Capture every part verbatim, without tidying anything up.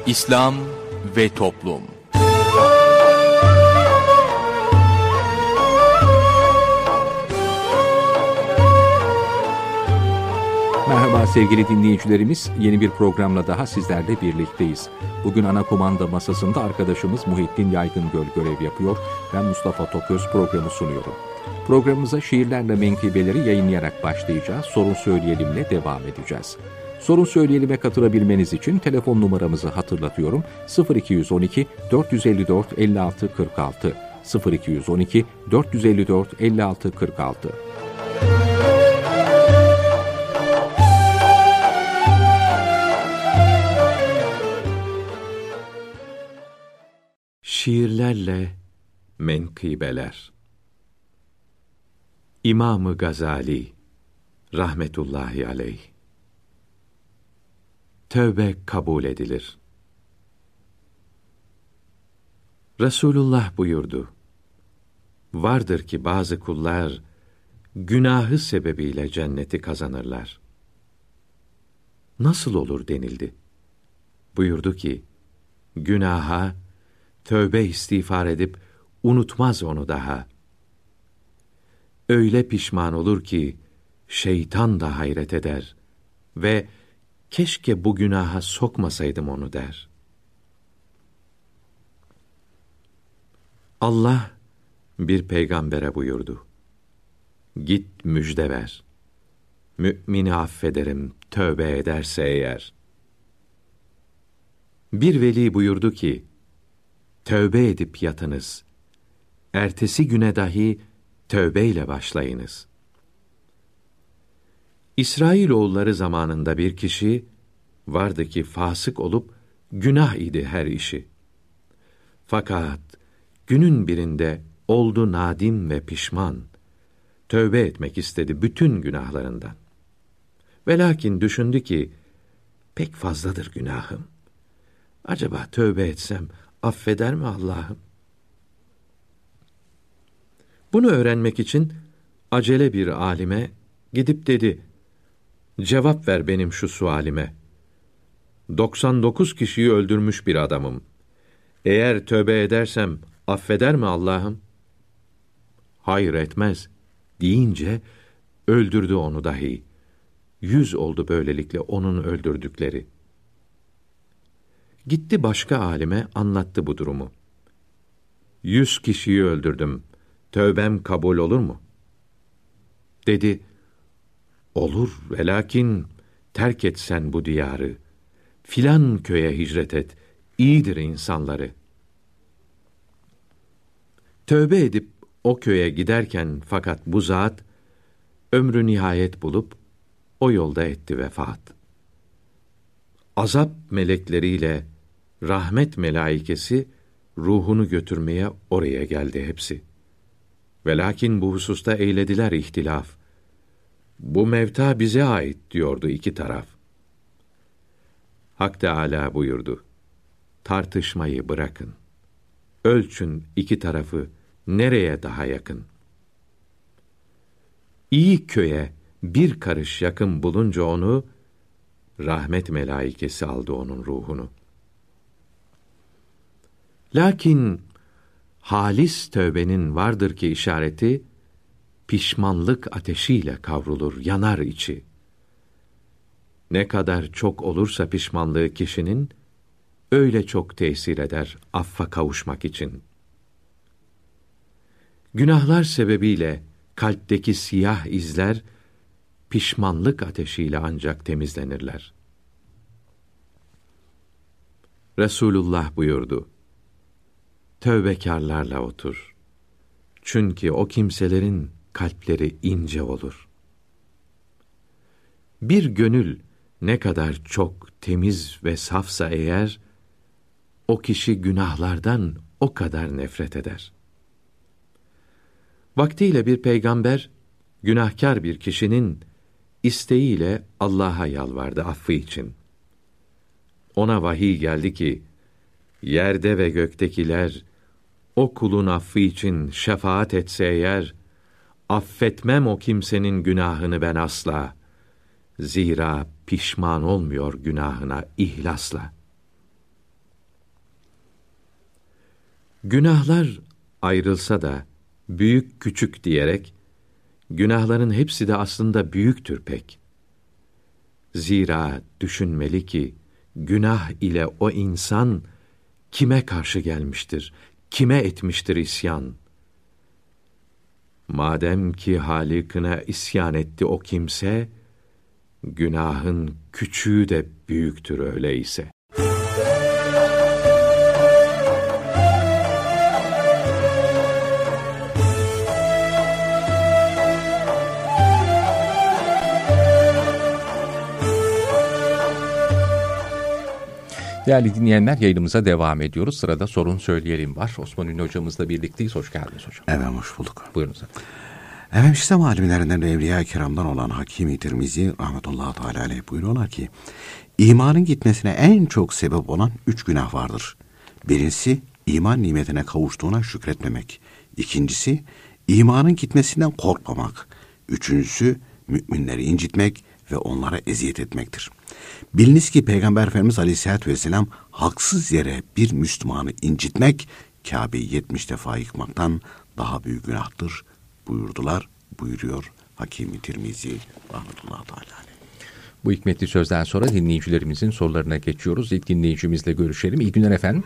İslam ve Toplum. Merhaba sevgili dinleyicilerimiz, yeni bir programla daha sizlerle birlikteyiz. Bugün ana kumanda masasında arkadaşımız Muhittin Yaygıngöl görev yapıyor. Ben Mustafa Toköz programı sunuyorum. Programımıza şiirlerle menkıbeleri yayınlayarak başlayacağız. Sorun Söyleyelim'le devam edeceğiz. Sorun Söyleyelim'e katılabilmeniz için telefon numaramızı hatırlatıyorum. sıfır iki on iki dört yüz elli dört elli altı kırk altı sıfır iki on iki dört yüz elli dört elli altı kırk altı. Şiirlerle menkıbeler. İmam-ı Gazali rahmetullahi aleyh. Tövbe kabul edilir. Resulullah buyurdu: vardır ki bazı kullar günahı sebebiyle cenneti kazanırlar. Nasıl olur denildi. Buyurdu ki, günaha tövbe istiğfar edip unutmaz onu daha. Öyle pişman olur ki şeytan da hayret eder ve keşke bu günaha sokmasaydım onu der. Allah bir peygambere buyurdu: git müjde ver. Mümini affederim tövbe ederse eğer. Bir veli buyurdu ki, tövbe edip yatınız. Ertesi güne dahi tövbeyle başlayınız. İsrailoğulları zamanında bir kişi vardı ki fasık olup günah idi her işi. Fakat günün birinde oldu nadim ve pişman. Tövbe etmek istedi bütün günahlarından. Ve lakin düşündü ki, pek fazladır günahım. Acaba tövbe etsem affeder mi Allah'ım? Bunu öğrenmek için acele bir alime gidip dedi: cevap ver benim şu sualime. doksan dokuz kişiyi öldürmüş bir adamım. Eğer tövbe edersem affeder mi Allah'ım? Hayır, etmez deyince öldürdü onu dahi. Yüz oldu böylelikle onun öldürdükleri. Gitti başka alime anlattı bu durumu. Yüz kişiyi öldürdüm. Tövbem kabul olur mu? Dedi, olur ve lakin terk et sen bu diyarı. Filan köye hicret et. İyidir insanları. Tövbe edip o köye giderken fakat bu zat ömrü nihayet bulup o yolda etti vefat. Azap melekleriyle rahmet melaikesi ruhunu götürmeye oraya geldi hepsi. Ve lakin bu hususta eylediler ihtilaf. Bu mevta bize ait diyordu iki taraf. Hak Teâlâ buyurdu: tartışmayı bırakın. Ölçün iki tarafı nereye daha yakın. İyi köye bir karış yakın bulunca onu, rahmet melaikesi aldı onun ruhunu. Lakin halis tövbenin vardır ki işareti, pişmanlık ateşiyle kavrulur, yanar içi. Ne kadar çok olursa pişmanlığı kişinin, öyle çok tesir eder affa kavuşmak için. Günahlar sebebiyle kalpteki siyah izler, pişmanlık ateşiyle ancak temizlenirler. Resulullah buyurdu: tövbekarlarla otur. Çünkü o kimselerin kalpleri ince olur. Bir gönül ne kadar çok temiz ve safsa eğer, o kişi günahlardan o kadar nefret eder. Vaktiyle bir peygamber, günahkar bir kişinin isteğiyle Allah'a yalvardı affı için. Ona vahiy geldi ki, yerde ve göktekiler o kulun affı için şefaat etse eğer, affetmem o kimsenin günahını ben asla. Zira pişman olmuyor günahına ihlasla. Günahlar ayrılsa da büyük küçük diyerek, günahların hepsi de aslında büyüktür pek. Zira düşünmeli ki, günah ile o insan kime karşı gelmiştir, kime etmiştir isyan? Madem ki Halık'ına isyan etti o kimse, günahın küçüğü de büyüktür öyleyse. Değerli dinleyenler, yayınımıza devam ediyoruz. Sırada sorun söyleyelim var. Osman Ünlü hocamızla birlikteyiz. Hoş geldiniz hocam. Evet, hoş bulduk. Buyurunuz efendim. Efendim, İslam alimlerinden ve Evliya-i Kiram'dan olan Hakim-i Tirmizi rahmetullahi teala aleyh buyuruyorlar ki, imanın gitmesine en çok sebep olan üç günah vardır. Birincisi, iman nimetine kavuştuğuna şükretmemek. İkincisi, imanın gitmesinden korkmamak. Üçüncüsü, müminleri incitmek ve onlara eziyet etmektir. Biliniz ki Peygamber Efendimiz Aleyhisselatü Vesselam haksız yere bir Müslümanı incitmek, Kabe'yi yetmiş defa yıkmaktan daha büyük günahtır buyurdular, buyuruyor Hakim-i Tirmizi rahmetullahi teala aleyh. Bu hikmetli sözden sonra dinleyicilerimizin sorularına geçiyoruz. İlk dinleyicimizle görüşelim. İyi günler efendim.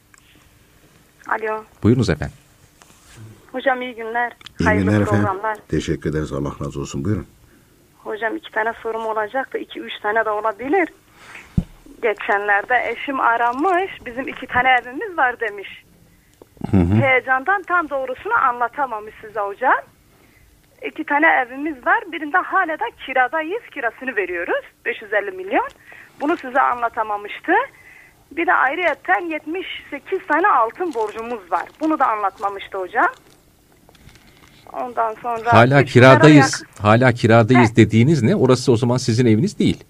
Alo. Buyurunuz efendim. Hocam iyi günler. İyi Hayırlı günler programlar. efendim. Teşekkür ederiz. Allah razı olsun. Buyurun. Hocam iki tane sorum olacaktı. iki üç tane de olabilir. Geçenlerde eşim aramış. Bizim iki tane evimiz var demiş. Hı hı. Heyecandan tam doğrusunu anlatamamış size hocam. İki tane evimiz var. Birinde hala da kiradayız. Kirasını veriyoruz. beş yüz elli milyon. Bunu size anlatamamıştı. Bir de ayrıyeten yetmiş sekiz tane altın borcumuz var. Bunu da anlatmamıştı hocam. Ondan sonra hala kiradayız. Hala kiradayız He. dediğiniz ne? Orası o zaman sizin eviniz değil.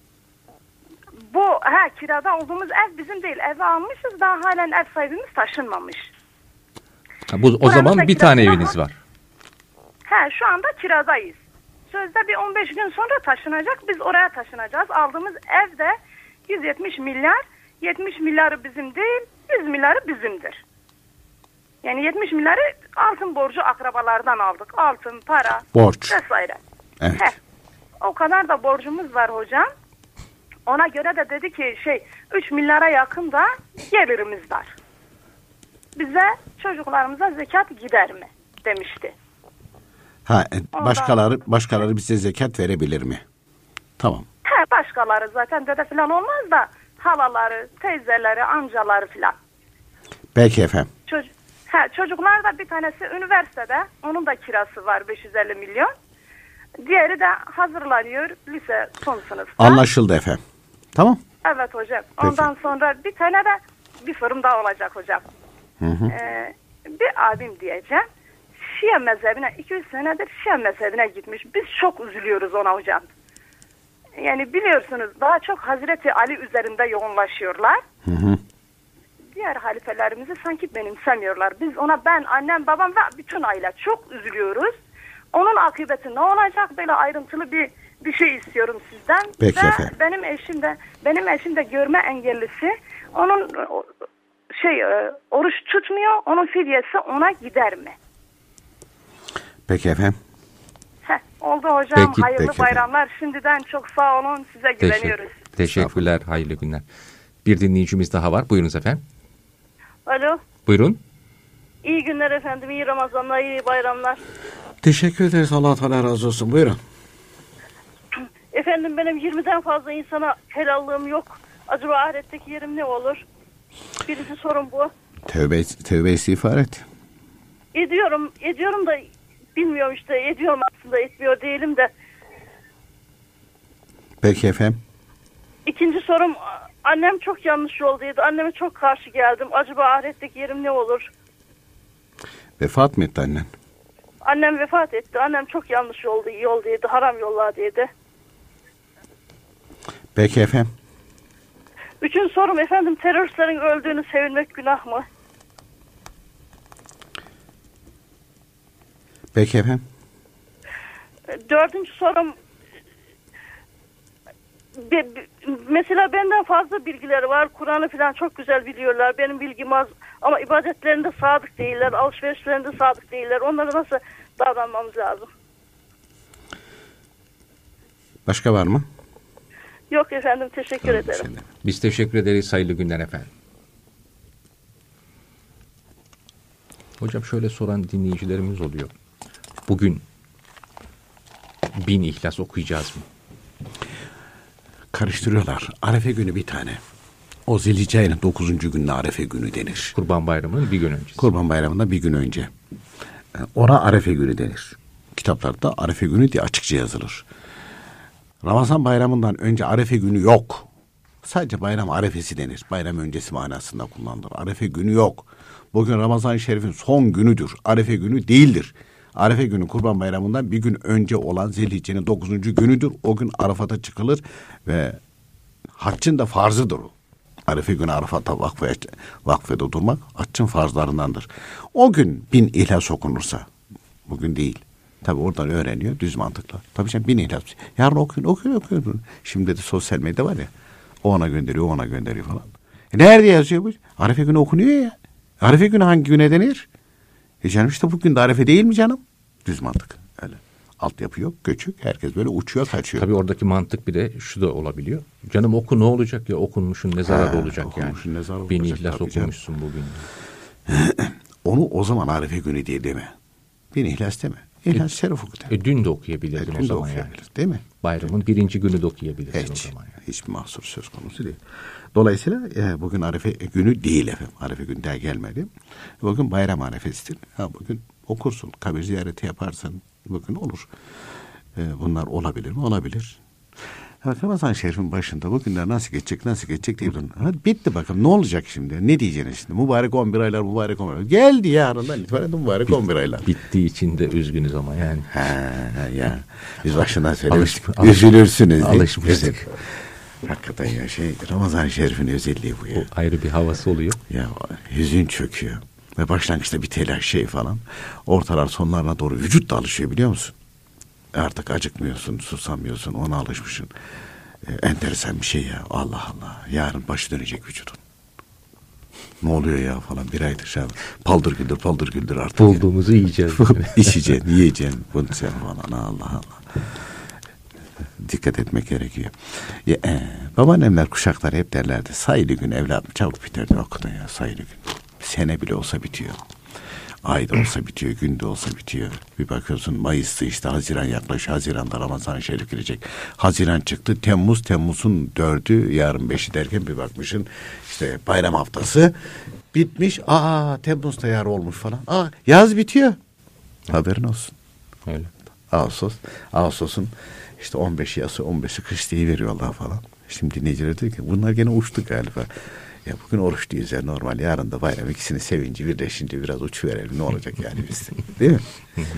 Bu ha kirada olduğumuz ev bizim değil. Evi almışız. Daha halen ev sahibimiz taşınmamış. Ha, bu o Buranın zaman bir tane eviniz var. He, şu anda kiradayız. Sözde bir on beş gün sonra taşınacak. Biz oraya taşınacağız. Aldığımız evde yüz yetmiş milyar. yetmiş milyarı bizim değil, yüz milyarı bizimdir. Yani yetmiş milyarı altın borcu akrabalardan aldık. Altın, para, borç vesaire. Evet. He, o kadar da borcumuz var hocam. Ona göre de dedi ki şey üç milyara yakın da gelirimiz var. Bize çocuklarımıza zekat gider mi demişti. Ha, başkaları başkaları bize zekat verebilir mi? Tamam. He, başkaları zaten dede falan olmaz da halaları, teyzeleri, amcaları falan. Peki efendim. Çocuk, he, çocuklar da bir tanesi üniversitede, onun da kirası var beş yüz elli milyon. Diğeri de hazırlanıyor lise son sınıfta. Anlaşıldı efendim. Tamam. Evet hocam. Ondan Peki. sonra bir tane de bir sorum daha olacak hocam. Hı hı. Ee, bir abim diyeceğim. Şia mezhebine iki yüz senedir Şia mezhebine gitmiş. Biz çok üzülüyoruz ona hocam. Yani biliyorsunuz daha çok Hazreti Ali üzerinde yoğunlaşıyorlar. Hı hı. Diğer halifelerimizi sanki benimsemiyorlar. Biz ona ben, annem, babam ve bütün aile çok üzülüyoruz. Onun akıbeti ne olacak? Böyle ayrıntılı bir bir şey istiyorum sizden. Peki ve efendim. benim eşim de benim eşim de görme engellisi. Onun şey oruç tutmuyor. Onun fidyesi ona gider mi? Peki efendim. Heh, oldu hocam. Peki, hayırlı peki bayramlar. Efendim. Şimdiden çok sağ olun. Size güveniyoruz. Teşekkür, teşekkürler. Hayırlı günler. Bir dinleyicimiz daha var. Buyurunuz efendim. Alo. Buyurun. İyi günler efendim. İyi Ramazanlar, iyi bayramlar. Teşekkür ederiz. Allah Teala razı olsun. Buyurun. Efendim benim yirmiden fazla insana helallığım yok. Acaba ahiretteki yerim ne olur? Birinci sorum bu. Tövbe, tövbe istiğfar et. Ediyorum, ediyorum da bilmiyorum işte. Ediyorum aslında, etmiyor değilim de. Peki efendim. İkinci sorum, annem çok yanlış yoldaydı. Anneme çok karşı geldim. Acaba ahiretteki yerim ne olur? Vefat mı etti annen? Annem vefat etti. Annem çok yanlış yolda, yoldaydı. Haram yollardaydı. Peki efendim. Üçüncü sorum efendim, teröristlerin öldüğünü sevinmek günah mı? Peki efendim. Dördüncü sorum, mesela benden fazla bilgileri var. Kur'an'ı falan çok güzel biliyorlar. Benim bilgim az. Ama ibadetlerinde sadık değiller, alışverişlerinde sadık değiller. Onlara nasıl davranmamız lazım? Başka var mı? Yok efendim, teşekkür Tamam, ederim. şimdi. Biz teşekkür ederiz. Hayırlı günler efendim. Hocam şöyle soran dinleyicilerimiz oluyor. Bugün bin İhlas okuyacağız mı? Karıştırıyorlar. Arefe günü bir tane. O Zilhicce ayının dokuzuncu gününe Arefe günü denir. Kurban Bayramı'nın bir gün öncesi. Kurban Bayramı'ndan bir gün önce. Ona Arefe günü denir. Kitaplarda Arefe günü diye açıkça yazılır. Ramazan bayramından önce Arefe günü yok. Sadece bayram arefesi denir. Bayram öncesi manasında kullanılır. Arefe günü yok. Bugün Ramazan-ı Şerif'in son günüdür. Arefe günü değildir. Arefe günü Kurban Bayramı'ndan bir gün önce olan Zilhicce'nin dokuzuncu günüdür. O gün Arafat'a çıkılır ve haccın da farzıdır o. Arefe günü Arafat'a vakfe, vakfede durmak haccın farzlarındandır. O gün bin İhlas okunursa, bugün değil. Tabi oradan öğreniyor düz mantıkla. Tabii canım bin İhlas. Yarın okuyun, okuyun, okuyun. Şimdi de sosyal medya var ya. O ona gönderiyor, o ona gönderiyor falan. E nerede yazıyor bu? Arefe günü okunuyor ya. Arefe günü hangi güne denir? E canım işte bugün de Arefe değil mi canım? Düz mantık. Öyle. Altyapı yok, göçük. Herkes böyle uçuyor, kaçıyor. Tabii oradaki mantık bir de şu da olabiliyor. Canım oku ne olacak ya, okunmuşun ne zararı Ha, olacak yani. ne zararı Bin olacak İhlas tabii canım. okumuşsun bugün. Onu o zaman Arefe günü diye deme. Bin İhlas deme. İhlas Şerif oku de. E dün de okuyabilirdin E, o zaman yani. değil mi? Bayramın birinci günü de okuyabilirsin Hiç, o zaman yani. hiçbir mahsur söz konusu değil. Dolayısıyla e, bugün Arefe günü değil efendim. Arefe günü daha gelmedi. Bugün bayram arefesidir. Ha, bugün okursun, kabir ziyareti yaparsın. Bugün olur. E, bunlar olabilir mi? Olabilir. Ha, Ramazan Şerif'in başında bugünler nasıl geçecek, nasıl geçecek diye durun. Hadi bitti bakalım. Ne olacak şimdi? Ne diyeceksin şimdi? Mübarek on bir aylar, mübarek on bir aylar. Geldi yarından itibaren mübarek on bir aylar. Bittiği için de üzgünüz ama yani. Ha, ya. Biz başından söylemiştik. Alış- alış- Üzülürsünüz. değil mi? Alışmıştık. Hakikaten ya şey Ramazan-ı Şerif'in özelliği bu ya. O ayrı bir havası oluyor. Ya hüzün çöküyor. Ve başlangıçta bir telaş şey falan. Ortalar sonlarına doğru vücut da alışıyor biliyor musun? Artık acıkmıyorsun, susamıyorsun, ona alışmışsın. Ee, enteresan bir şey ya. Allah Allah. Yarın başı dönecek vücudun. Ne oluyor ya falan bir aydır şey. Paldır güldür paldır güldür artık. Bulduğumuzu yiyeceğiz. İçeceksin, yiyeceksin. Bunu sen falan Allah Allah. Dikkat etmek gerekiyor. Ya, e, babaannemler kuşaklar hep derlerdi. Sayılı gün evladım çabuk biterdi hakikaten ya sayılı gün. Sene bile olsa bitiyor. Ayda olsa bitiyor, günde olsa bitiyor. Bir bakıyorsun Mayıs'ta işte Haziran yaklaşıyor. Haziran'da Ramazan-ı Şerif girecek. Haziran çıktı. Temmuz, Temmuz'un dördü, yarın beşi derken bir bakmışsın işte bayram haftası bitmiş. Aa Temmuz'da yar olmuş falan. Aa yaz bitiyor. Haberin olsun. Öyle. Ağustos. Ağustos'un işte on beşi yazı, on beşi kış diye veriyorlar falan. Şimdi dinleyiciler diyor ki bunlar gene uçtu galiba. Ya bugün oruç değiliz ya normal. Yarın da bayram ikisini sevinci birleşince biraz uç verelim. Ne olacak yani bizde? Değil mi?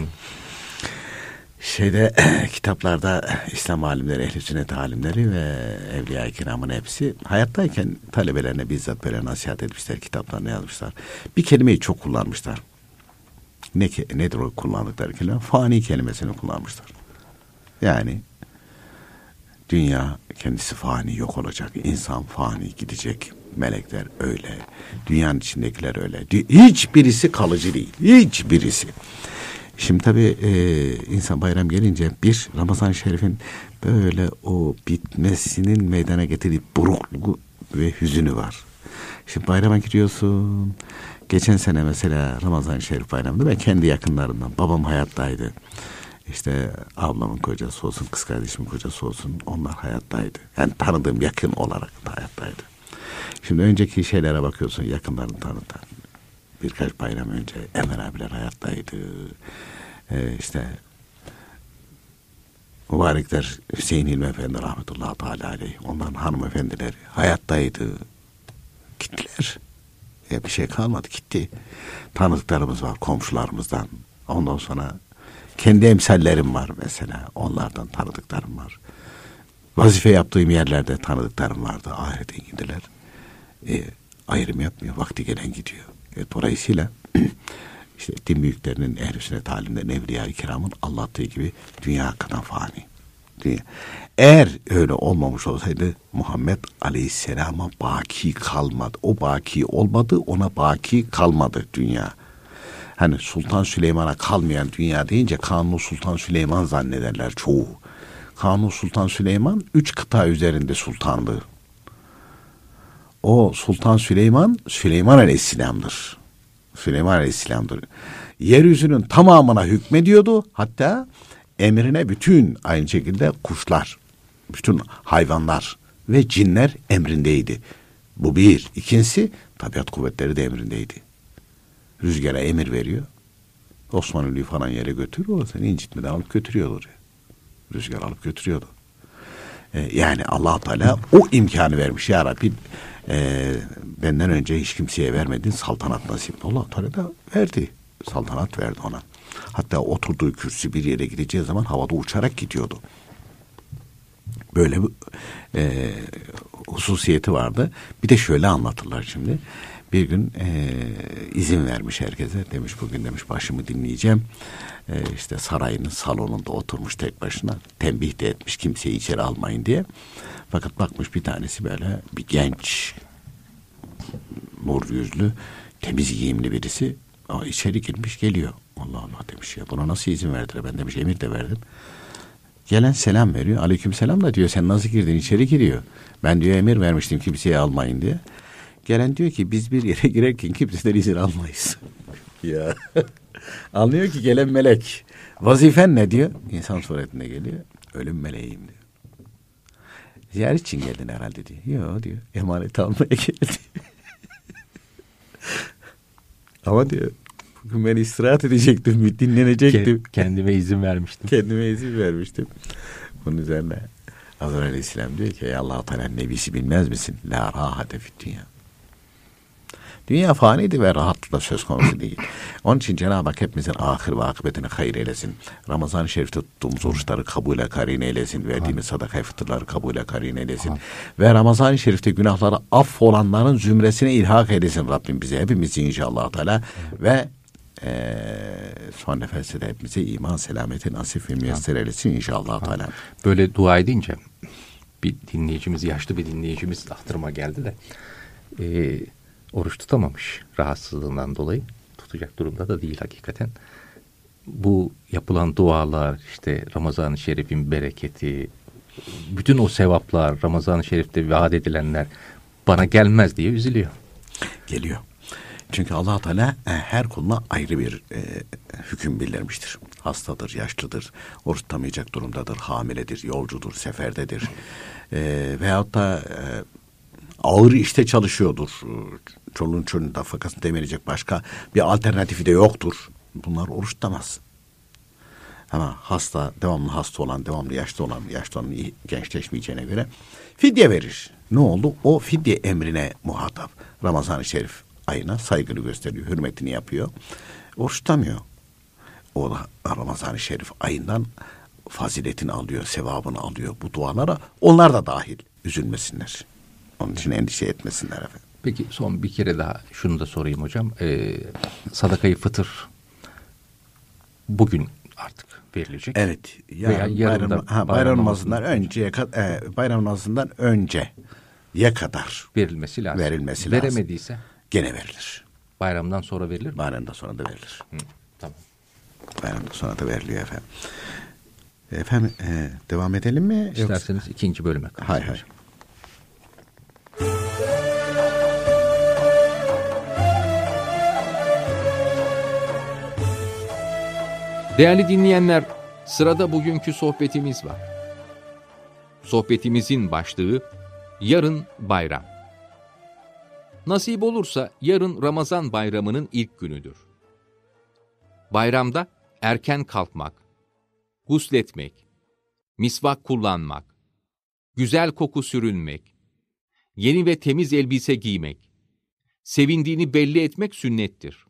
Şeyde kitaplarda İslam alimleri, ehl-i sünnet alimleri ve evliya-i kiramın hepsi hayattayken talebelerine bizzat böyle nasihat etmişler. Kitaplarına yazmışlar. Bir kelimeyi çok kullanmışlar. Ne nedir o kullandıkları kelime? Fani kelimesini kullanmışlar. Yani dünya kendisi fani yok olacak. İnsan fani gidecek. Melekler öyle. Dünyanın içindekiler öyle. Hiçbirisi kalıcı değil. Hiçbirisi. Şimdi tabii e, insan bayram gelince bir Ramazan-ı Şerif'in böyle o bitmesinin meydana getirdiği burukluğu ve hüzünü var. Şimdi bayrama giriyorsun. Geçen sene mesela Ramazan-ı Şerif bayramında ben kendi yakınlarımdan babam hayattaydı. İşte ablamın kocası olsun, kız kardeşimin kocası olsun onlar hayattaydı. Yani tanıdığım yakın olarak da hayattaydı. Şimdi önceki şeylere bakıyorsun yakınlarını tanıtan. Birkaç bayram önce Emre abiler hayattaydı. Ee, işte mübarekler Hüseyin İlmi Efendi rahmetullahi teala aleyh. Onların hanımefendileri hayattaydı. Gittiler. Ya bir şey kalmadı gitti. Tanıdıklarımız var komşularımızdan. Ondan sonra kendi emsallerim var mesela. Onlardan tanıdıklarım var. Vazife yaptığım yerlerde tanıdıklarım vardı. Ahirete gidiler. E, ayrım yapmıyor. Vakti gelen gidiyor. E, dolayısıyla işte din büyüklerinin, ehl-i sünnet alimlerin, evliya-i kiramın anlattığı gibi dünya hakikaten fani. Dünya. Eğer öyle olmamış olsaydı Muhammed Aleyhisselam'a baki kalmadı. O baki olmadı, ona baki kalmadı dünya. Hani Sultan Süleyman'a kalmayan dünya deyince Kanuni Sultan Süleyman zannederler çoğu. Kanuni Sultan Süleyman üç kıta üzerinde sultandı. O Sultan Süleyman, Süleyman Aleyhisselam'dır. Süleyman Aleyhisselam'dır. Yeryüzünün tamamına hükmediyordu. Hatta emrine bütün aynı şekilde kuşlar, bütün hayvanlar ve cinler emrindeydi. Bu bir. İkincisi tabiat kuvvetleri de emrindeydi. Rüzgara emir veriyor. Osmanlı'yı falan yere götürüyor. O seni incitmeden alıp götürüyordu oraya. Rüzgar alıp götürüyordu. Ee, yani Allah Teala o imkanı vermiş. Ya Rabbi e, benden önce hiç kimseye vermedin saltanat nasip. Allah Teala da verdi. Saltanat verdi ona. Hatta oturduğu kürsü bir yere gideceği zaman havada uçarak gidiyordu. Böyle bir e, hususiyeti vardı. Bir de şöyle anlatırlar şimdi. Bir gün e, izin vermiş herkese. Demiş bugün demiş başımı dinleyeceğim. E, işte sarayının salonunda oturmuş tek başına. Tembih de etmiş kimseyi içeri almayın diye. Fakat bakmış bir tanesi böyle bir genç, nur yüzlü, temiz giyimli birisi. O içeri girmiş geliyor. Allah Allah demiş ya buna nasıl izin verdiler? Ben demiş emir de verdim. Gelen selam veriyor. Aleyküm selam da diyor sen nasıl girdin? İçeri giriyor. Ben diyor emir vermiştim kimseye almayın diye. Gelen diyor ki biz bir yere girerken kimseden izin almayız. Ya anlıyor ki gelen melek. Vazifen ne diyor? İnsan suretinde geliyor. Ölüm meleğiyim diyor. Ziyaret için geldin herhalde diyor. Yok diyor. Emanet almaya geldi. Ama diyor bugün ben istirahat edecektim, dinlenecektim. Kendime izin vermiştim. Kendime izin vermiştim. Bunun üzerine Hazreti Aleyhisselam diyor ki Allah-u Teala'nın nebisi bilmez misin? La rahate fit dünya. Dünya fanidir ve rahatlıkla söz konusu değil. Onun için Cenab-ı Hak hepimizin ahir ve akıbetini hayır eylesin. Ramazan-ı Şerif'te tuttuğumuz oruçları kabule karin eylesin. Verdiğimiz sadaka fıtırları kabule karin eylesin. Ve Ramazan-ı Şerif'te günahları affolanların zümresine ilhak eylesin Rabbim bize. Hepimizi inşallah Teala. Ve Ee, son nefeste de hepimize iman selameti nasip ve müyesser eylesin inşallah Teala. Böyle dua edince bir dinleyicimiz, yaşlı bir dinleyicimiz hatırıma geldi de e, oruç tutamamış rahatsızlığından dolayı. Tutacak durumda da değil hakikaten. Bu yapılan dualar, işte Ramazan-ı Şerif'in bereketi, bütün o sevaplar, Ramazan-ı Şerif'te vaat edilenler bana gelmez diye üzülüyor. Geliyor. Çünkü Allah Teala her kuluna ayrı bir e, hüküm bildirmiştir. Hastadır, yaşlıdır, oruç tutamayacak durumdadır, hamiledir, yolcudur, seferdedir. E, veyahut da e, ağır işte çalışıyordur. Çoluğun çocuğun nafakasını demeyecek başka bir alternatifi de yoktur. Bunlar oruç tutamaz. Ama hasta, devamlı hasta olan, devamlı yaşlı olan, yaşlı olan gençleşmeyeceğine göre fidye verir. Ne oldu? O fidye emrine muhatap. Ramazan-ı Şerif ayına saygılı gösteriyor, hürmetini yapıyor. Oruç tutamıyor. O da Ramazan-ı Şerif ayından faziletini alıyor, sevabını alıyor bu dualara. Onlar da dahil. Üzülmesinler. Onun için endişe etmesinler efendim. Peki son bir kere daha şunu da sorayım hocam. Ee, sadakayı fıtır bugün artık verilecek. Evet. Yani Veya bayram, da, ha, bayram namazından önceye kadar, e, bayram namazından önce ye kadar verilmesi lazım. Verilmesi lazım. Veremediyse gene verilir. Bayramdan sonra verilir mi? Bayramdan sonra da verilir. Hı, tamam. Bayramdan sonra da veriliyor efendim. Efendim e, devam edelim mi? İsterseniz Yoksa... ikinci bölüme kalsın. Hay hay. Değerli dinleyenler, sırada bugünkü sohbetimiz var. Sohbetimizin başlığı yarın bayram. Nasip olursa yarın Ramazan bayramının ilk günüdür. Bayramda erken kalkmak, gusletmek, misvak kullanmak, güzel koku sürünmek, yeni ve temiz elbise giymek, sevindiğini belli etmek sünnettir.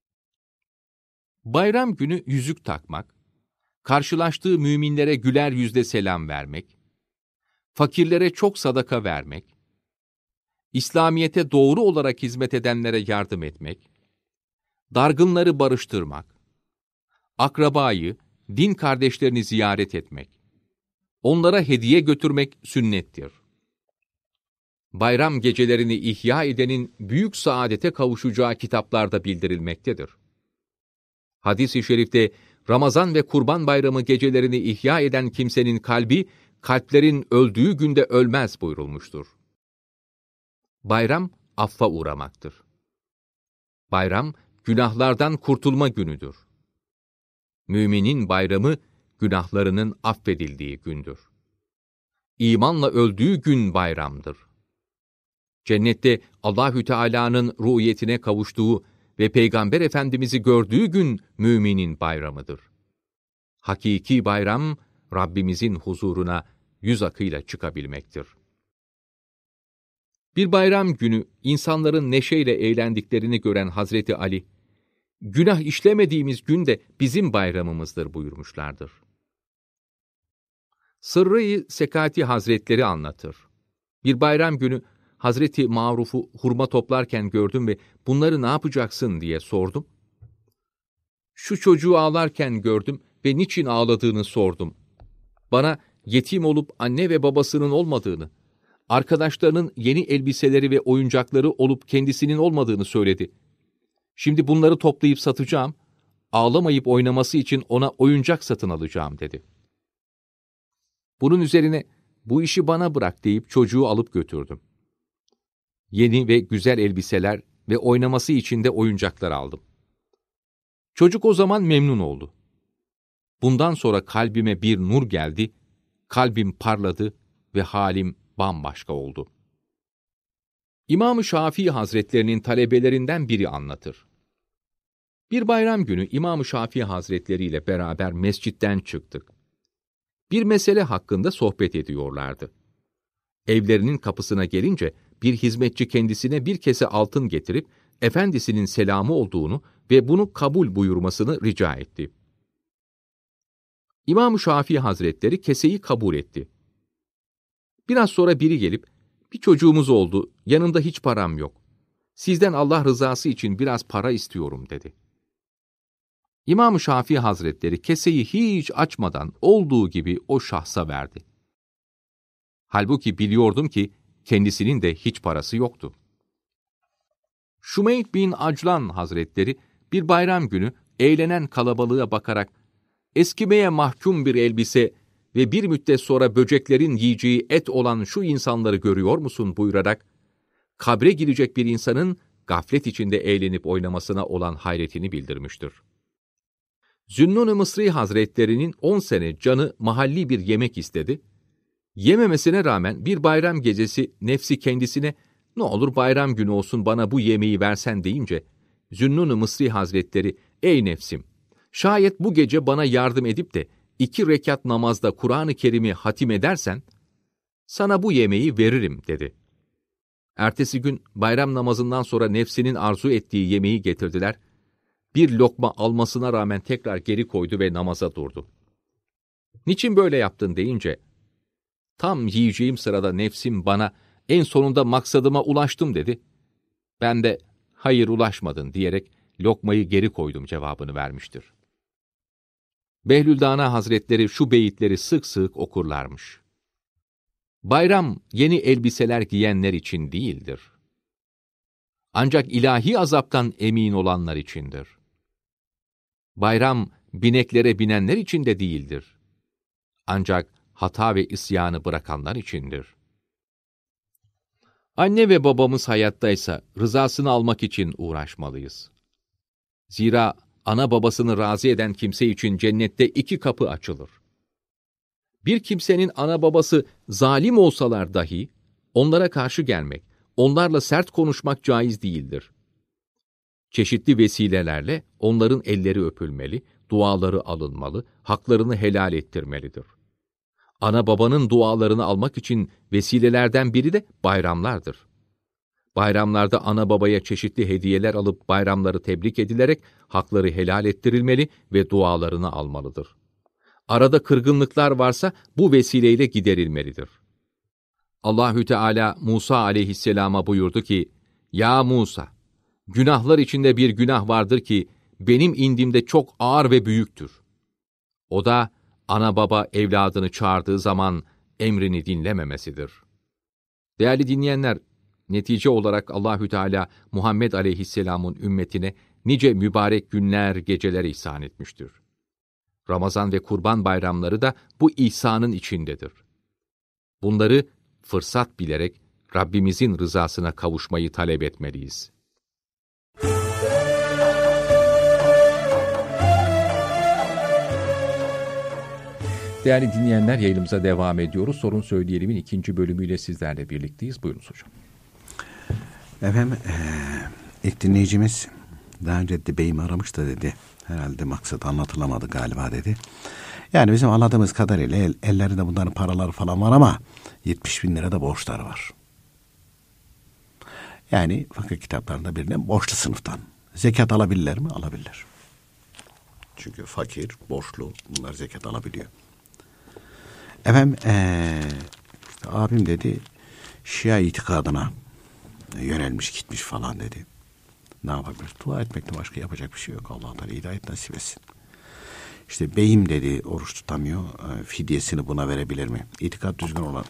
Bayram günü yüzük takmak, karşılaştığı müminlere güler yüzle selam vermek, fakirlere çok sadaka vermek, İslamiyete doğru olarak hizmet edenlere yardım etmek, dargınları barıştırmak, akrabayı, din kardeşlerini ziyaret etmek, Onlara hediye götürmek sünnettir. Bayram gecelerini ihya edenin büyük saadete kavuşacağı kitaplarda bildirilmektedir. Hadis-i şerifte Ramazan ve Kurban Bayramı gecelerini ihya eden kimsenin kalbi, kalplerin öldüğü günde ölmez buyurulmuştur. Bayram, affa uğramaktır. Bayram, günahlardan kurtulma günüdür. Müminin bayramı, günahlarının affedildiği gündür. İmanla öldüğü gün bayramdır. Cennette Allahü Teala'nın ruhiyetine kavuştuğu ve Peygamber Efendimiz'i gördüğü gün müminin bayramıdır. Hakiki bayram, Rabbimizin huzuruna yüz akıyla çıkabilmektir. Bir bayram günü insanların neşeyle eğlendiklerini gören Hazreti Ali, günah işlemediğimiz gün de bizim bayramımızdır buyurmuşlardır. Sırrı-i Sekati Hazretleri anlatır. Bir bayram günü Hazreti Maruf'u hurma toplarken gördüm ve bunları ne yapacaksın diye sordum. Şu çocuğu ağlarken gördüm ve niçin ağladığını sordum. Bana yetim olup anne ve babasının olmadığını, arkadaşlarının yeni elbiseleri ve oyuncakları olup kendisinin olmadığını söyledi. Şimdi bunları toplayıp satacağım, ağlamayıp oynaması için ona oyuncak satın alacağım dedi. Bunun üzerine bu işi bana bırak deyip çocuğu alıp götürdüm. Yeni ve güzel elbiseler ve oynaması için de oyuncaklar aldım. Çocuk o zaman memnun oldu. Bundan sonra kalbime bir nur geldi, kalbim parladı ve halim bambaşka oldu. İmam-ı Şafii Hazretlerinin talebelerinden biri anlatır. Bir bayram günü İmam-ı Şafii Hazretleri ile beraber mescitten çıktık. Bir mesele hakkında sohbet ediyorlardı. Evlerinin kapısına gelince bir hizmetçi kendisine bir kese altın getirip efendisinin selamı olduğunu ve bunu kabul buyurmasını rica etti. İmam-ı Şafii Hazretleri keseyi kabul etti. Biraz sonra biri gelip, bir çocuğumuz oldu, yanında hiç param yok. Sizden Allah rızası için biraz para istiyorum dedi. İmam-ı Şafii Hazretleri keseyi hiç açmadan olduğu gibi o şahsa verdi. Halbuki biliyordum ki kendisinin de hiç parası yoktu. Şumeyd bin Aclan Hazretleri bir bayram günü eğlenen kalabalığa bakarak eskimeye mahkum bir elbise ve bir müddet sonra böceklerin yiyeceği et olan şu insanları görüyor musun buyurarak kabre girecek bir insanın gaflet içinde eğlenip oynamasına olan hayretini bildirmiştir. Zünnun-ı Mısri Hazretlerinin on sene canı mahalli bir yemek istedi. Yememesine rağmen bir bayram gecesi nefsi kendisine ne olur bayram günü olsun bana bu yemeği versen deyince Zünnun-ı Mısri Hazretleri ey nefsim şayet bu gece bana yardım edip de iki rekat namazda Kur'an-ı Kerim'i hatim edersen sana bu yemeği veririm dedi. Ertesi gün bayram namazından sonra nefsinin arzu ettiği yemeği getirdiler. Bir lokma almasına rağmen tekrar geri koydu ve namaza durdu. Niçin böyle yaptın deyince tam yiyeceğim sırada nefsim bana en sonunda maksadıma ulaştım dedi. Ben de hayır ulaşmadın diyerek lokmayı geri koydum cevabını vermiştir. Behlüldana Hazretleri şu beyitleri sık sık okurlarmış. Bayram yeni elbiseler giyenler için değildir. Ancak ilahi azaptan emin olanlar içindir. Bayram bineklere binenler için de değildir. Ancak hata ve isyanı bırakanlar içindir. Anne ve babamız hayattaysa rızasını almak için uğraşmalıyız. Zira ana babasını razı eden kimse için cennette iki kapı açılır. Bir kimsenin ana babası zalim olsalar dahi onlara karşı gelmek, onlarla sert konuşmak caiz değildir. Çeşitli vesilelerle onların elleri öpülmeli, duaları alınmalı, haklarını helal ettirmelidir. Ana babanın dualarını almak için vesilelerden biri de bayramlardır. Bayramlarda ana babaya çeşitli hediyeler alıp bayramları tebrik edilerek hakları helal ettirilmeli ve dualarını almalıdır. Arada kırgınlıklar varsa bu vesileyle giderilmelidir. Allahü Teala Musa aleyhisselama buyurdu ki, Ya Musa, günahlar içinde bir günah vardır ki benim indimde çok ağır ve büyüktür. O da ana baba evladını çağırdığı zaman emrini dinlememesidir. Değerli dinleyenler, netice olarak Allahü Teala Muhammed Aleyhisselam'ın ümmetine nice mübarek günler, geceler ihsan etmiştir. Ramazan ve Kurban bayramları da bu ihsanın içindedir. Bunları fırsat bilerek Rabbimizin rızasına kavuşmayı talep etmeliyiz. Değerli dinleyenler, yayınımıza devam ediyoruz. Sorun Söyleyelim'in ikinci bölümüyle sizlerle birlikteyiz. Buyurunuz hocam. Efendim, ee, ilk dinleyicimiz daha önce de beyimi aramış da dedi. Herhalde maksat anlatılamadı galiba dedi. Yani bizim anladığımız kadarıyla el, ellerinde bunların paraları falan var ama yetmiş bin lira da borçları var. Yani fakir kitaplarında birine borçlu sınıftan. Zekat alabilirler mi? Alabilirler. Çünkü fakir, borçlu, bunlar zekat alabiliyor. Efendim, ee, işte abim dedi, Şia itikadına yönelmiş gitmiş falan dedi. Ne yapabilir? Dua etmekle başka yapacak bir şey yok. Allah Teala hidayet nasip etsin. İşte beyim dedi, oruç tutamıyor, fidyesini buna verebilir mi? İtikat düzgün olan,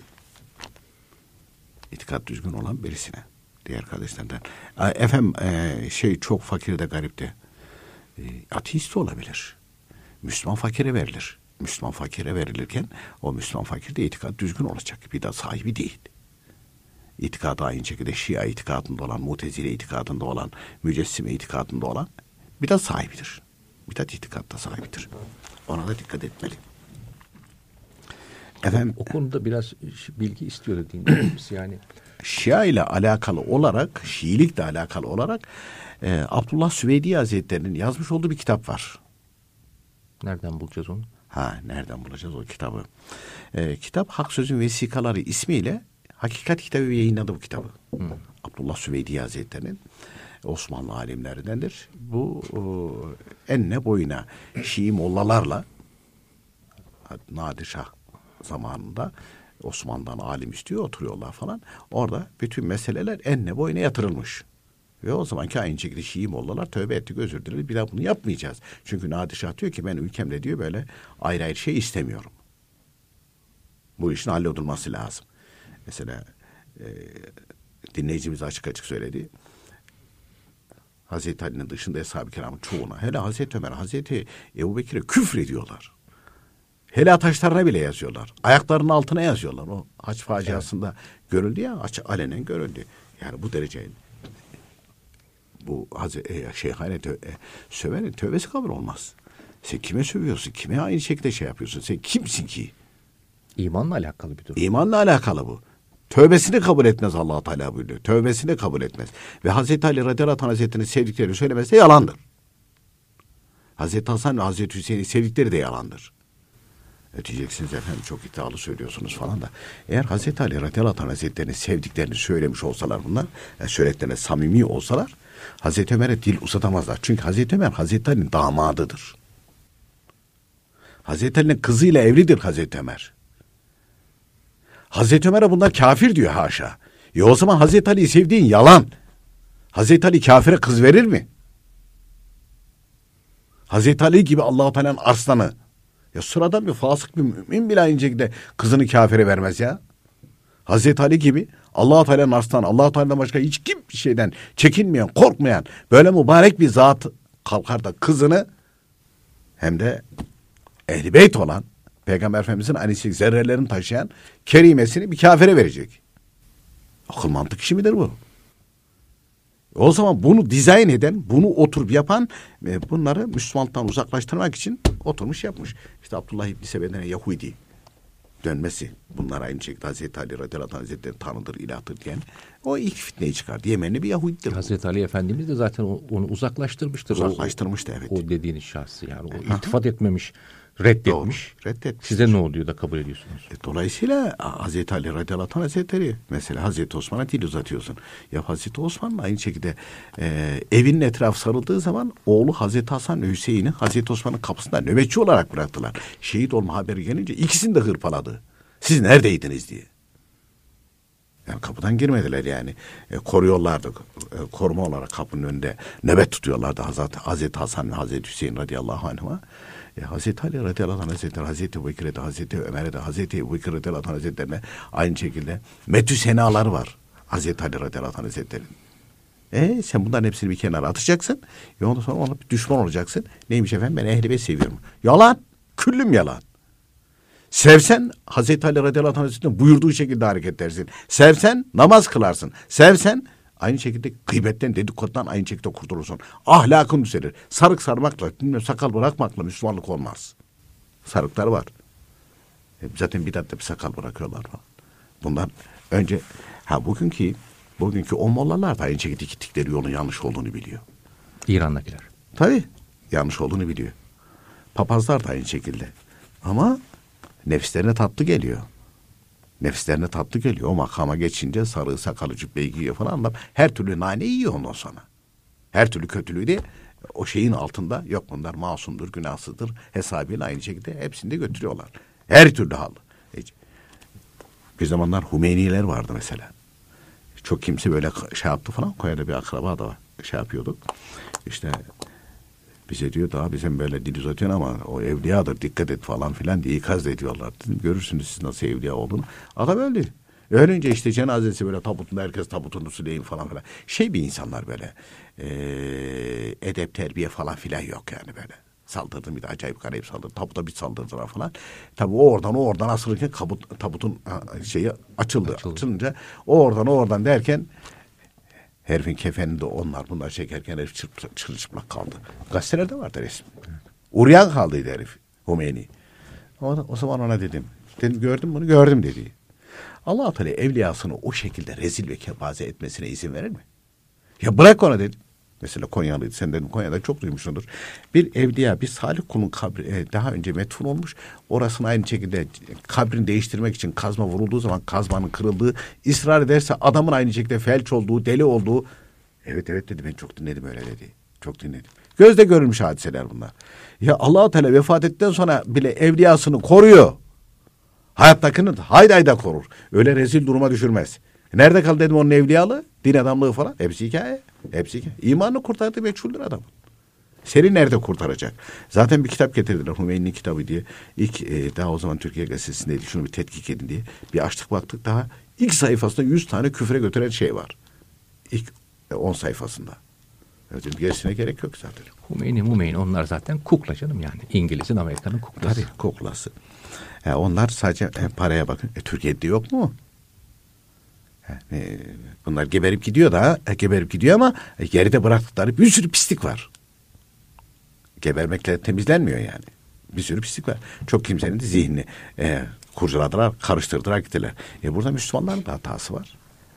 İtikat düzgün olan birisine, diğer kardeşlerden. Efendim, şey çok fakir de garip de, ateist olabilir. Müslüman fakire verilir. Müslüman fakire verilirken o Müslüman fakir de itikat düzgün olacak. Bidat sahibi değil. İtikadı aynı şekilde Şia itikadında olan, Mutezile itikadında olan, Mücessime itikadında olan bidat sahibidir. Bidat itikatta sahibidir. Ona da dikkat etmeli. Efendim, o konuda biraz bilgi istiyor dinleyicimiz yani. Şia ile alakalı olarak, Şiilikle alakalı olarak e, Abdullah Süveydi Hazretleri'nin yazmış olduğu bir kitap var. Nereden bulacağız onu? Ha, nereden bulacağız o kitabı? E, kitap Hak Sözün Vesikaları ismiyle Hakikat kitabı yayınladı bu kitabı. Hmm. Abdullah Süveydi Hazretleri'nin Osmanlı alimlerindendir. Bu e, enine boyuna Şii mollalarla Nadir Şah zamanında Osmanlı'dan alim istiyor, oturuyorlar falan. Orada bütün meseleler enine boyuna yatırılmış. Ve o zamanki aynı şekilde Şii mollalar tövbe ettik, özür dileriz, bir daha bunu yapmayacağız. Çünkü Nadir Şah diyor ki ben ülkemde diyor böyle ayrı ayrı şey istemiyorum. Bu işin hallolması lazım. Mesela e, dinleyicimiz açık açık söyledi. Hazreti Ali'nin dışında Eshab-ı Kiram'ın çoğuna, hele Hazreti Ömer, Hazreti Ebu Bekir'e küfür ediyorlar. Helal taşlarına bile yazıyorlar. Ayaklarının altına yazıyorlar. O haç faciasında evet. Görüldü ya, aç, alenen görüldü. Yani bu derece bu Hazreti Şeyhane tö, e, sövenin tövbesi kabul olmaz. Sen kime sövüyorsun? Kime aynı şekilde şey yapıyorsun? Sen kimsin ki? İmanla alakalı bir durum. İmanla alakalı bu. Tövbesini kabul etmez Allah Teala buyuruyor. Tövbesini kabul etmez. Ve Hazreti Ali radıyallahu anh hazretlerinin sevdiklerini söylemesi yalandır. Hazreti Hasan ve Hazreti Hüseyin'i sevdikleri de yalandır. E diyeceksiniz efendim çok iddialı söylüyorsunuz falan da. Eğer Hazreti Ali radıyallahu anh hazretlerinin sevdiklerini söylemiş olsalar bunlar, yani söylediklerine samimi olsalar, Hazreti Ömer'e dil uzatamazlar. Çünkü Hazreti Ömer Hazreti Ali'nin damadıdır. Hazreti Ali'nin kızıyla evlidir Hazreti Ömer. Hazreti Ömer'e bunlar kafir diyor haşa. Ya o zaman Hazreti Ali'yi sevdiğin yalan. Hazreti Ali kafire kız verir mi? Hazreti Ali gibi Allah-u Teala'nın arslanı. Ya sıradan bir fasık bir mümin bile aynı şekilde kızını kafire vermez ya. Hazreti Ali gibi Allah-u Teala'nın arslanı, Allah-u Teala'dan başka hiç kim bir şeyden çekinmeyen, korkmayan böyle mübarek bir zat kalkar da kızını hem de Ehl-i Beyt olan Peygamber Efendimiz'in annesi zerrelerini taşıyan kerimesini bir kafire verecek. Akıl mantık işi midir bu? O zaman bunu dizayn eden, bunu oturup yapan e, bunları Müslümanlıktan uzaklaştırmak için oturmuş yapmış. İşte Abdullah İbni Sebe'den Yahudi dönmesi. Bunlar aynı şekilde Hazreti Ali radıyallahu anh hazretleri tanrıdır, ilahtır diyen o ilk fitneyi çıkardı. Yemenli bir Yahudidir. Hazreti Ali Efendimiz de zaten onu uzaklaştırmıştır. Uzaklaştırmıştı o, evet. O dediğiniz şahsı yani. O iltifat etmemiş. Reddetmiş. Doğru, reddetmiş. Size ne oluyor da kabul ediyorsunuz? E, dolayısıyla Hazreti Ali radıyallahu anh hazretleri mesela Hazreti Osman'a dil uzatıyorsun. Ya Hazreti Osman'la aynı şekilde e, evinin etrafı sarıldığı zaman oğlu Hazreti Hasan ve Hüseyin'i Hazreti Osman'ın kapısında nöbetçi olarak bıraktılar. Şehit olma haberi gelince ikisini de hırpaladı. Siz neredeydiniz diye. Yani kapıdan girmediler yani. E, koruyorlardı. E, koruma olarak kapının önünde nöbet tutuyorlardı Hazreti, Hazreti Hasan ve Hazreti Hüseyin radıyallahu anhuma. E, Hazreti Ali radıyallahu anh hazretleri, Hazreti Ebu Bekir'e de, Hazreti Ömer'e de, Hazreti Ebu Bekir radıyallahu anh hazretlerine aynı şekilde metü senalar var. Hazreti Ali radıyallahu anh hazretlerinin. E sen bunların hepsini bir kenara atacaksın. Ve ondan sonra ona bir düşman olacaksın. Neymiş efendim, ben Ehl-i Beyt seviyorum. Yalan. Küllüm yalan. Sevsen Hazreti Ali radıyallahu anh hazretlerinin buyurduğu şekilde hareket edersin. Sevsen namaz kılarsın. Sevsen aynı şekilde gıybetten, dedikodudan aynı şekilde kurtulursun. Ahlakın düzelir. Sarık sarmakla, sakal bırakmakla Müslümanlık olmaz. Sarıklar var. Zaten bidatta bir sakal bırakıyorlar falan. Bundan önce ha bugünkü bugünkü o mollalar da aynı şekilde gittikleri yolun yanlış olduğunu biliyor. İran'dakiler. Tabii yanlış olduğunu biliyor. Papazlar da aynı şekilde. Ama nefislerine tatlı geliyor. Nefislerine tatlı geliyor. O makama geçince sarığı sakalı cübbeyi giyiyor falan. Adam her türlü nane yiyor ondan sonra. Her türlü kötülüğü de o şeyin altında, yok bunlar masumdur, günahsızdır hesabıyla aynı şekilde hepsini de götürüyorlar. Her türlü hal. Bir zamanlar Hümeyniler vardı mesela. Çok kimse böyle şey yaptı falan. Konya'da bir akraba da şey yapıyorduk. İşte bize diyor daha bizim böyle dil uzatıyorsun ama o evliyadır, dikkat et falan filan diye ikaz ediyorlar. Dedim, görürsünüz siz nasıl evliya olduğunu. Adam öldü. Ölünce işte cenazesi böyle tabutunda, herkes tabutunu süleyin falan filan. Şey bir insanlar böyle e, edep, terbiye falan filan yok yani böyle. Saldırdı bir de acayip garip saldırdı. Tabuta bir saldırdılar falan. Tabii o oradan o oradan asılırken kabut, tabutun şeyi açıldı. açıldı. Açılınca o oradan o oradan derken herifin kefeninde onlar bunlar çekerken herif çırp, çırılçıplak kaldı. Gazetelerde vardı resim. Uryan kaldıydı herif. Hümeyni. O, o zaman ona dedim. Dedim gördüm bunu, gördüm dedi. Allah-u Teala evliyasını o şekilde rezil ve kepaze etmesine izin verir mi? Ya bırak ona dedim. Mesela Konyalıydı. Sen dedim Konya'da çok duymuşsundur. Bir evliya, bir salih kulun kabri e, daha önce metfun olmuş. Orasını aynı şekilde kabrini değiştirmek için kazma vurulduğu zaman kazmanın kırıldığı, ısrar ederse adamın aynı şekilde felç olduğu, deli olduğu. Evet evet dedi, ben çok dinledim öyle dedi. Çok dinledim. Gözde görülmüş hadiseler bunlar. Ya Allah-u Teala vefat ettikten sonra bile evliyasını koruyor. Hayattakini haydi hayda korur. Öyle rezil duruma düşürmez. Nerede kaldı dedim onun evliyalığı, din adamlığı falan. Hepsi hikaye. Hepsi hikaye. İmanını kurtardığı meçhuldür adamın. Seni nerede kurtaracak? Zaten bir kitap getirdiler. Hümeyni'nin kitabı diye. İlk e, daha o zaman Türkiye Gazetesi'ndeydi. Şunu bir tetkik edin diye. Bir açtık baktık daha. İlk sayfasında yüz tane küfre götüren şey var. İlk e, on sayfasında. Evet, gerisine gerek yok zaten. Hümeyni, Hümeyni onlar zaten kukla canım yani. İngiliz'in, Amerika'nın kuklası. Tabii kuklası. E, onlar sadece e, paraya bakın. E, Türkiye'de yok mu? Yani bunlar geberip gidiyor da e, geberip gidiyor ama e, geride bıraktıkları bir sürü pislik var. Gebermekle temizlenmiyor yani. Bir sürü pislik var. Çok kimsenin de zihnini e, kurcaladılar, karıştırdılar gittiler. E, burada Müslümanların da hatası var.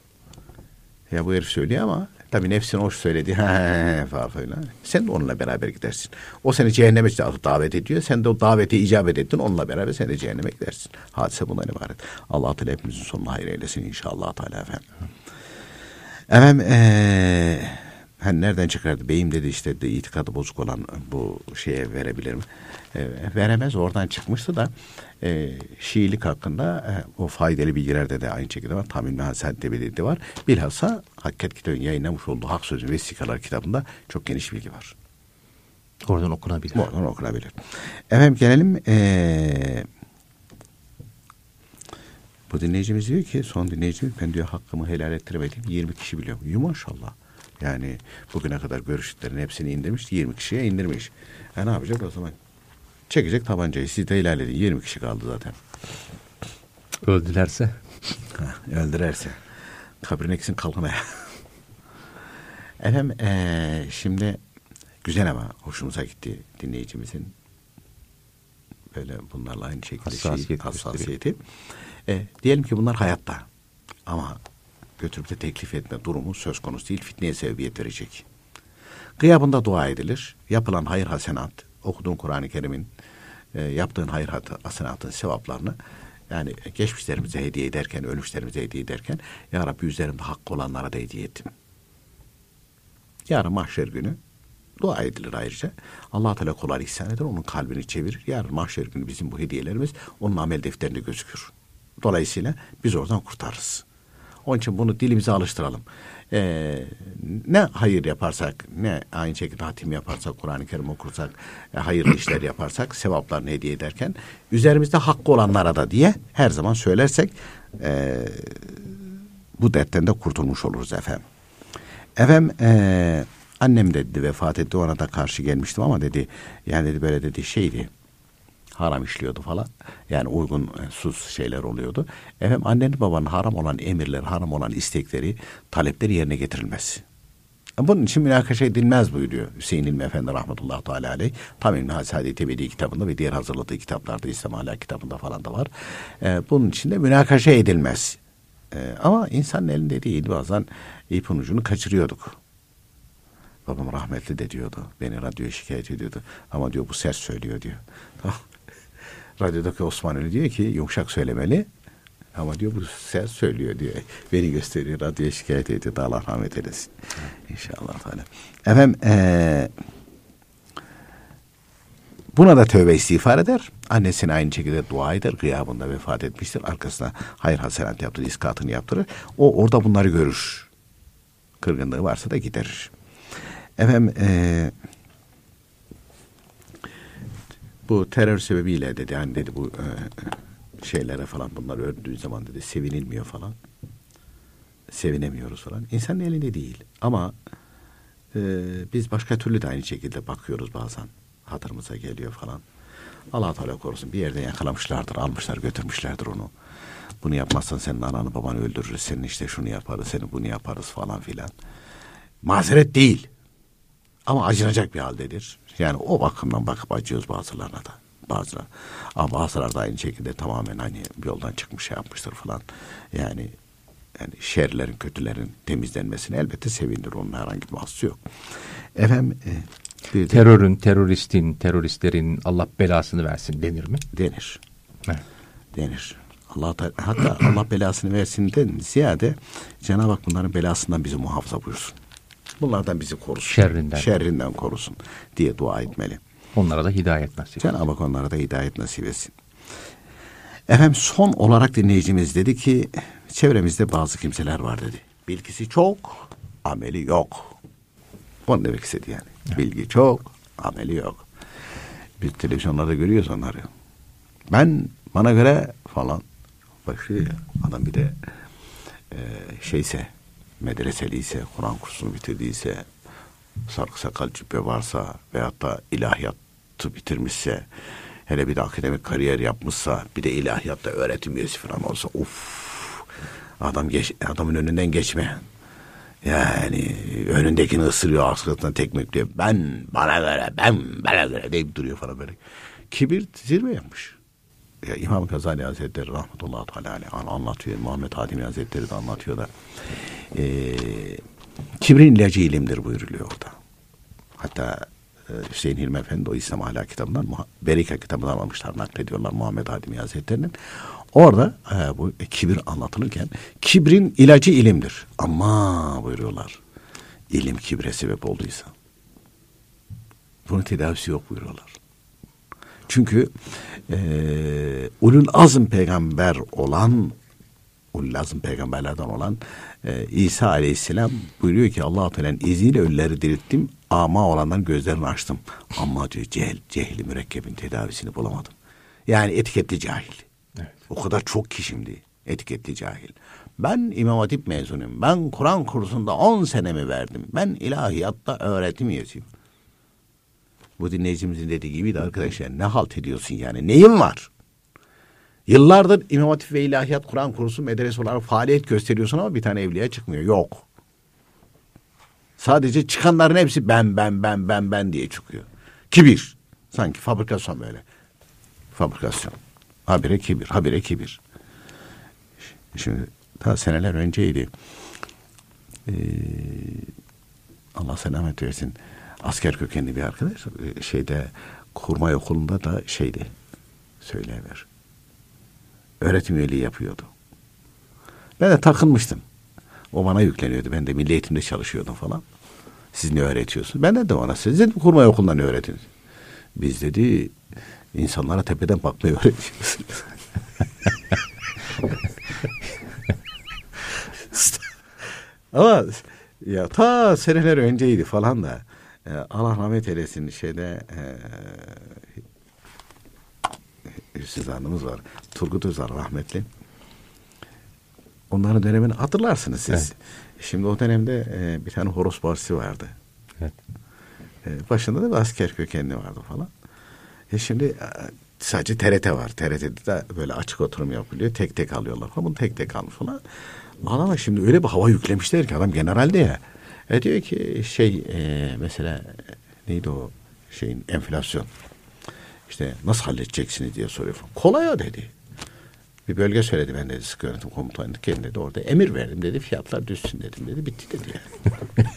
Ya bu herif söylüyor ama tabii nefsine hoş söyledi. falan falan. Sen de onunla beraber gidersin. O seni cehenneme davet ediyor. Sen de o davete icabet ettin. Onunla beraber sen de cehenneme gidersin. Hadise bundan ibaret. Allah Teala hepimizin sonunu hayır eylesin inşallah Teala efendim. Efendim ee, hani nereden çıkardı? Beyim dedi işte de itikadı bozuk olan bu şeye verebilir mi? E, veremez. Oradan çıkmıştı da e, Şiilik hakkında e, o faydalı bilgilerde de aynı şekilde var. Tamim ve Hasen'de belirli var. Bilhassa Hakikat kitabının yayınlamış olduğu Hak Sözü Vesikalar kitabında çok geniş bilgi var. Oradan okunabilir. Oradan okunabilir. Efendim gelelim ee, bu dinleyicimiz diyor ki son dinleyicimiz ben diyor hakkımı helal ettiremedim. yirmi kişi biliyor. İyi maşallah. Yani bugüne kadar görüştüklerin hepsini indirmiş. yirmi kişiye indirmiş. Ha, ne yapacak o zaman? Çekecek tabancayı. Siz de ilerledin. yirmi kişi kaldı zaten. Öldülerse? Ha, öldürerse. Kabrin eksin kalkmaya. Efendim ee, şimdi güzel ama hoşumuza gitti dinleyicimizin böyle bunlarla aynı şekilde hassasiyet şey, hassasiyeti. E, diyelim ki bunlar hayatta ama götürüp de teklif etme durumu söz konusu değil. Fitneye sebebiyet verecek. Gıyabında dua edilir. Yapılan hayır hasenat, okuduğun Kur'an-ı Kerim'in e, yaptığın hayır hasenatın sevaplarını yani geçmişlerimize hediye ederken, ölmüşlerimize hediye ederken Ya Rabbi üzerimde hakkı olanlara da hediye ettim. Yarın mahşer günü dua edilir ayrıca. Allah Teala kullar ihsan eder, onun kalbini çevirir. Yarın mahşer günü bizim bu hediyelerimiz onun amel defterinde gözükür. Dolayısıyla biz oradan kurtarırız. Onun için bunu dilimize alıştıralım. Ee, ne hayır yaparsak, ne aynı şekilde hatim yaparsak, Kur'an-ı Kerim okursak, e, hayırlı işler yaparsak, sevaplarını hediye ederken, üzerimizde hakkı olanlara da diye her zaman söylersek, e, bu dertten de kurtulmuş oluruz efendim. Efendim, e, annem dedi vefat etti, ona da karşı gelmiştim ama dedi, yani dedi böyle dedi şeydi, haram işliyordu falan. Yani uygunsuz şeyler oluyordu. Efendim annenin babanın haram olan emirler, haram olan istekleri, talepleri yerine getirilmez. Bunun için münakaşa edilmez buyuruyor Hüseyin İlmi Efendi rahmetullahi teala aleyh. Tam İlmi Saadet Ebedi kitabında ve diğer hazırladığı kitaplarda, İslam Ahlak kitabında falan da var. Ee, bunun için de münakaşa edilmez. Ee, ama insanın elinde değil, bazen ipin ucunu kaçırıyorduk. Babam rahmetli de diyordu. Beni radyoya şikayet ediyordu. Ama diyor bu sert söylüyor diyor. Tamam. Radyodaki Osman öyle diyor ki yumuşak söylemeli. Ama diyor bu sert söylüyor diyor. Beni gösteriyor. Radyoya şikayet ediyor. Allah rahmet eylesin. İnşallah. Teala. Efendim ee, buna da tövbe istiğfar eder. Annesine aynı şekilde dua eder. Gıyabında vefat etmiştir. Arkasına hayır hasenat yaptırır. İskatını yaptırır. O orada bunları görür. Kırgınlığı varsa da giderir. Efendim ee, bu terör sebebiyle dedi hani dedi bu e, şeylere falan bunlar öldüğü zaman dedi sevinilmiyor falan. Sevinemiyoruz falan. İnsanın elinde değil. Ama e, biz başka türlü de aynı şekilde bakıyoruz bazen. Hatırımıza geliyor falan. Allah Teala korusun bir yerden yakalamışlardır, almışlar götürmüşlerdir onu. Bunu yapmazsan senin ananı babanı öldürürüz. Senin işte şunu yaparız, senin bunu yaparız falan filan. Mazeret değil. Ama acınacak bir haldedir. Yani o bakımdan bakıp acıyoruz bazılarına da. Bazıları. Ama bazıları da aynı şekilde tamamen hani yoldan çıkmış şey yapmıştır falan. Yani yani şerlerin, kötülerin temizlenmesine elbette sevindir. Onun herhangi bir mahsusu yok. Efendim e, de, terörün, teröristin, teröristlerin Allah belasını versin denir mi? Denir. Evet. Denir. Allah hatta Allah belasını versinden ziyade Cenab-ı Hak bunların belasından bizi muhafaza buyursun. Bunlardan bizi korusun. Şerrinden. Şerrinden korusun diye dua etmeli. Onlara da hidayet nasip etsin. Cenab-ı Hak onlara da hidayet nasip etsin. Efendim son olarak dinleyicimiz dedi ki çevremizde bazı kimseler var dedi. Bilgisi çok, ameli yok. Bunu demek istedi yani. Evet. Bilgi çok, ameli yok. Biz televizyonlarda görüyoruz onları. Ben bana göre falan başlıyor ya. Adam bir de e, şeyse medreseliyse, Kur'an kursunu bitirdiyse, sarık sakal cübbe varsa veyahut da ilahiyatı bitirmişse, hele bir de akademik kariyer yapmışsa, bir de ilahiyatta öğretim üyesi falan olsa, uff, adam geç, adamın önünden geçme. Yani önündekini ısırıyor, askırtına tekmekliyor. Ben, bana göre, ben, bana göre deyip duruyor falan böyle. Kibir zirve yapmış. Ya İmam Gazali Hazretleri rahmetullahi teala aleyh anlatıyor. Muhammed Hadimi Hazretleri de anlatıyor da. E, kibrin ilacı ilimdir buyuruluyor orada. Hatta e, Hüseyin Hilmi Efendi o İslam Ahlak kitabından, Berika kitabından almışlar, naklediyorlar Muhammed Hadimi Hazretleri'nin. Orada e, bu e, kibir anlatılırken kibrin ilacı ilimdir. Ama buyuruyorlar ilim kibre sebep olduysa bunun tedavisi yok buyuruyorlar. Çünkü e, ulul azm peygamber olan ulul azm peygamberlerden olan e, İsa aleyhisselam buyuruyor ki Allah-u Teala'nın izniyle ölüleri dirilttim, ama olanların gözlerini açtım. Ama diyor cehl, cehli mürekkebin tedavisini bulamadım. Yani etiketli cahil. Evet. O kadar çok ki şimdi etiketli cahil. Ben İmam Hatip mezunuyum. Ben Kur'an kursunda on senemi verdim. Ben ilahiyatta öğretim üyesiyim. Bu dinleyicimizin dediği gibi de arkadaşlar ne halt ediyorsun yani? Neyin var? Yıllardır İmam Hatip ve İlahiyat Kur'an kursu medrese olarak faaliyet gösteriyorsun ama bir tane evliya çıkmıyor. Yok. Sadece çıkanların hepsi ben ben ben ben ben diye çıkıyor. Kibir. Sanki fabrikasyon böyle. Fabrikasyon. Habire kibir, habire kibir. Şimdi daha seneler önceydi. Ee, Allah selamet versin. Asker kökenli bir arkadaş şeyde kurmay okulunda da şeydi söyleyiver. Öğretim üyeliği yapıyordu. Ben de takılmıştım. O bana yükleniyordu. Ben de milli eğitimde çalışıyordum falan. Siz ne öğretiyorsunuz? Ben de dedim ona, siz de kurmay okulunda ne öğretiniz? Biz dedi insanlara tepeden bakmayı öğretiyoruz. Ama ya ta seneler önceydi falan da e, Allah rahmet eylesin şeyde e, Hüsnü Hanım'ız var. Turgut Özal rahmetli. Onların dönemini hatırlarsınız siz. Evet. Şimdi o dönemde e, bir tane horoz partisi vardı. Evet. E, başında da bir asker kökenli vardı falan. E şimdi e, sadece T R T var. T R T'de de böyle açık oturum yapılıyor. Tek tek alıyorlar falan. Bunu tek tek almış falan. Ama şimdi öyle bir hava yüklemişler ki adam generalde ya. E diyor ki şey e, mesela neydi o şeyin enflasyon. İşte nasıl halledeceksiniz diye soruyor. Kolay o dedi. Bir bölge söyledi ben dedi sıkı yönetim komutanlıkken dedi. Orada emir verdim dedi. Fiyatlar düşsün dedim dedi. Bitti dedi yani.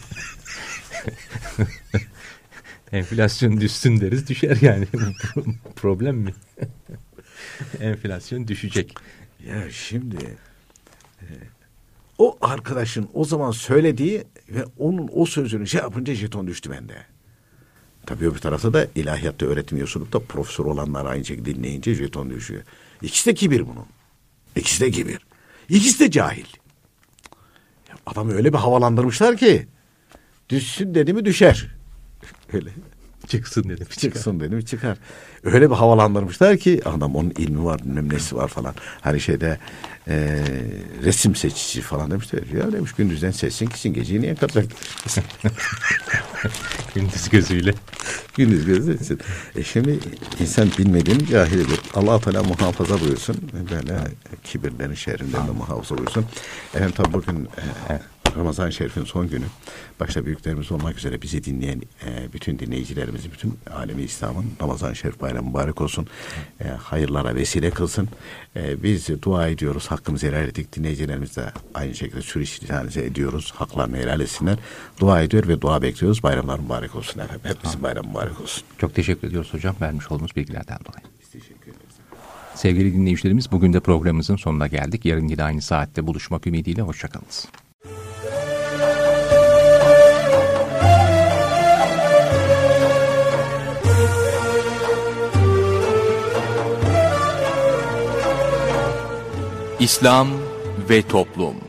Enflasyon düşsün deriz düşer yani. Problem mi? Enflasyon düşecek. Ya şimdi e, o arkadaşın o zaman söylediği ve onun o sözünü şey yapınca jeton düştü bende. Tabii öbür tarafta da ilahiyatta öğretim üyesi da profesör olanlar aynı şekilde dinleyince jeton düşüyor. İkisi de kibir bunun. İkisi de kibir. İkisi de cahil. Adamı öyle bir havalandırmışlar ki düşsün dedi mi düşer. Öyle. Çıksın dedi mi çıkar. Çıksın dedi mi çıkar. Öyle bir havalandırmışlar ki adam onun ilmi var, bilmem nesi var falan. Hani şeyde e, resim seçici falan demişler. Ya demiş gündüzden seçsin gitsin geceyi niye katacak? Gündüz gözüyle. Gündüz gözüyle seçsin. E şimdi insan bilmediğini cahilidir. Allah-u Teala muhafaza buyursun. Böyle kibirlerin şerrinden de muhafaza buyursun. Efendim tabi bugün e, Ramazan-ı Şerif'in son günü. Başta büyüklerimiz olmak üzere bizi dinleyen e, bütün dinleyicilerimizi, bütün alemi İslam'ın Ramazan-ı Şerif bayramı mübarek olsun. E, hayırlara vesile kılsın. E, biz dua ediyoruz. Hakkımızı helal ettik. Dinleyicilerimiz de aynı şekilde sürüştüğünüze ediyoruz. Haklarını helal etsinler. Dua ediyor ve dua bekliyoruz. Bayramlar mübarek olsun efendim. Hepimizin bayramı mübarek olsun. Çok teşekkür ediyoruz hocam vermiş olduğunuz bilgilerden dolayı. Biz teşekkür ederiz. Sevgili dinleyicilerimiz bugün de programımızın sonuna geldik. Yarın yine aynı saatte buluşmak ümidiyle hoşçakalınız. İslam ve Toplum.